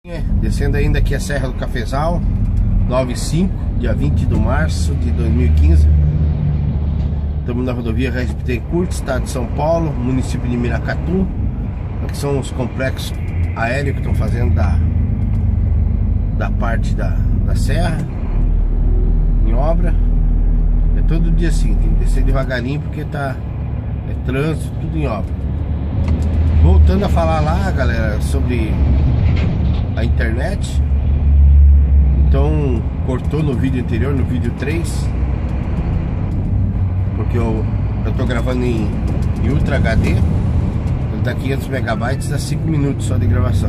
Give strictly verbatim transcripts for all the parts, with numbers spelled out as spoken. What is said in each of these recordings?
Descendo ainda aqui a Serra do Cafezal, nove e cinco, dia vinte de março de dois mil e quinze. Estamos na rodovia Regis Bittencourt, estado de São Paulo, município de Miracatu. Aqui são os complexos aéreos que estão fazendo da, da parte da, da serra em obra. É todo dia assim, tem que descer devagarinho porque tá, é trânsito, tudo em obra. Voltando a falar lá, galera, sobre a internet. Então cortou no vídeo anterior, no vídeo três, porque eu, eu tô gravando em, em Ultra H D. Ele dá quinhentos megabytes, dá cinco minutos só de gravação.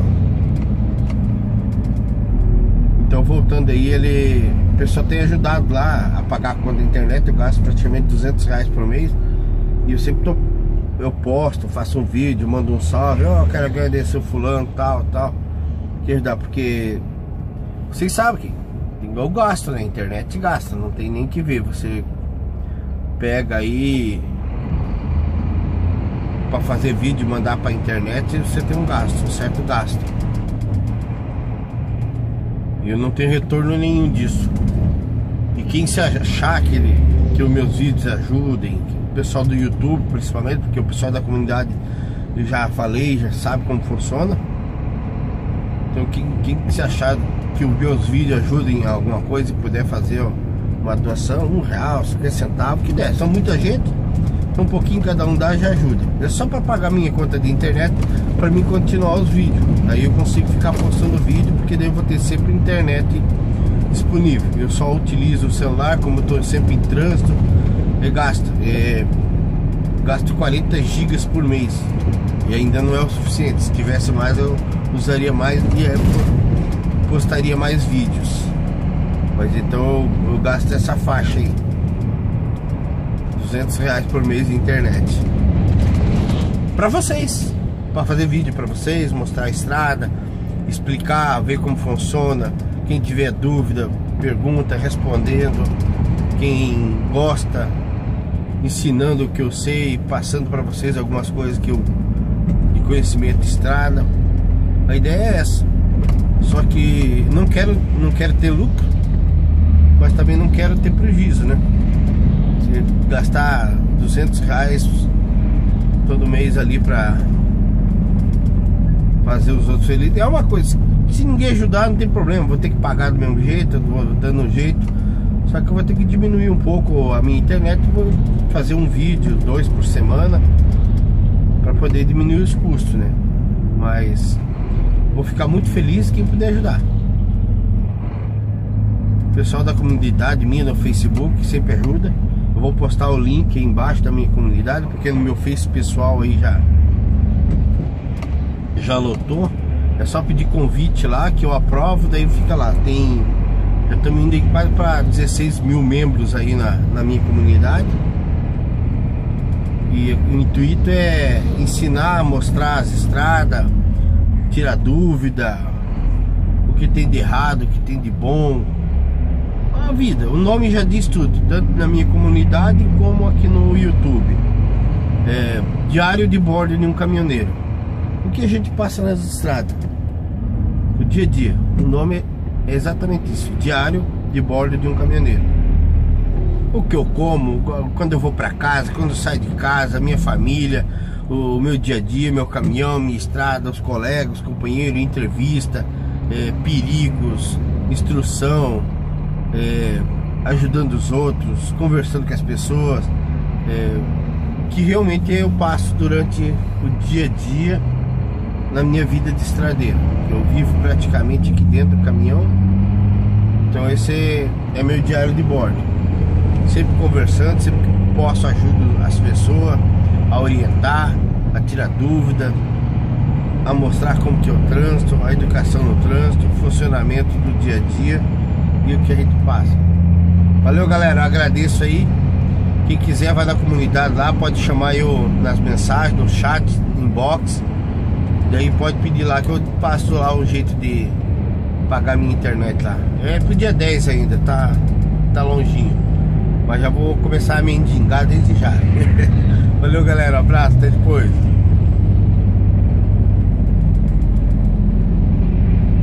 Então voltando aí, ele, o pessoal tem ajudado lá a pagar a conta da internet. Eu gasto praticamente duzentos reais por mês. E eu sempre tô, eu posto, faço um vídeo, mando um salve, ó, oh, quero agradecer o fulano, tal, tal. Que ajudar, porque vocês sabem que eu gasto, né? A internet gasta, não tem nem que ver. Você pega aí para fazer vídeo e mandar para a internet, você tem um gasto, um certo gasto. E eu não tenho retorno nenhum disso. E quem se achar que, ele, que os meus vídeos ajudem, o pessoal do YouTube principalmente, porque o pessoal da comunidade eu já falei, já sabe como funciona. Então quem, quem se achar que os meus vídeos ajudem em alguma coisa e puder fazer uma doação, um real, cinquenta centavos, que der. São muita gente, então um pouquinho cada um dá, já ajuda. É só para pagar minha conta de internet, para mim continuar os vídeos. Aí eu consigo ficar postando vídeo, porque daí eu vou ter sempre internet disponível. Eu só utilizo o celular, como eu estou sempre em trânsito, eu gasto, é, gasto quarenta gigas por mês. E ainda não é o suficiente. Se tivesse mais, eu usaria mais e é, postaria mais vídeos. Mas então eu, eu gasto essa faixa aí, duzentos reais por mês de internet para vocês, para fazer vídeo para vocês, mostrar a estrada, explicar, ver como funciona. Quem tiver dúvida, pergunta, respondendo. Quem gosta, ensinando o que eu sei, passando para vocês algumas coisas que eu, de conhecimento de estrada. A ideia é essa. Só que não quero, não quero ter lucro, mas também não quero ter prejuízo, né? Se gastar duzentos reais todo mês ali pra fazer os outros felizes é uma coisa. Se ninguém ajudar, não tem problema, vou ter que pagar do mesmo jeito, eu vou dando um jeito. Só que eu vou ter que diminuir um pouco a minha internet, vou fazer um vídeo, dois por semana, para poder diminuir os custos, né? Mas vou ficar muito feliz quem puder ajudar. O pessoal da comunidade minha no Facebook sempre ajuda. Eu vou postar o link aí embaixo da minha comunidade, porque no meu Face pessoal aí já já lotou. É só pedir convite lá que eu aprovo, daí fica lá. Tem, já estamos indo quase para dezesseis mil membros aí na, na minha comunidade. E o intuito é ensinar, mostrar as estradas, tirar dúvida, o que tem de errado, o que tem de bom. A vida, o nome já diz tudo, tanto na minha comunidade como aqui no YouTube. É, diário de bordo de um caminhoneiro. O que a gente passa nas estradas, o dia a dia. O nome é exatamente isso, diário de bordo de um caminhoneiro. O que eu como, quando eu vou para casa, quando eu saio de casa, minha família, o meu dia a dia, meu caminhão, minha estrada, os colegas, os companheiros, entrevista, é, perigos, instrução, é, ajudando os outros, conversando com as pessoas, é, que realmente eu passo durante o dia a dia na minha vida de estradeiro. Eu vivo praticamente aqui dentro do caminhão, então esse é meu diário de bordo. Sempre conversando, sempre que posso ajudo as pessoas a orientar, a tirar dúvida, a mostrar como que é o trânsito, a educação no trânsito, o funcionamento do dia a dia e o que a gente passa. Valeu, galera, eu agradeço aí. Quem quiser vai na comunidade lá, pode chamar eu nas mensagens, no chat, inbox. Daí pode pedir lá que eu passo lá o jeito de pagar minha internet lá. É pro dia dez ainda, tá, tá longinho. Mas já vou começar a mendigar desde já. Valeu, galera, um abraço, até depois.